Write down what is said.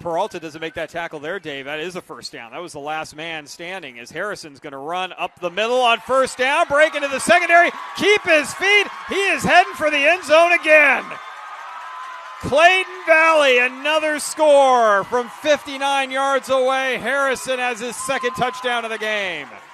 Peralta doesn't make that tackle there, Dave, that is a first down. That was the last man standing as Harrison's going to run up the middle on first down, break into the secondary, keep his feet. He is heading for the end zone again. Clayton Valley, another score from 59 yards away. Harrison has his second touchdown of the game.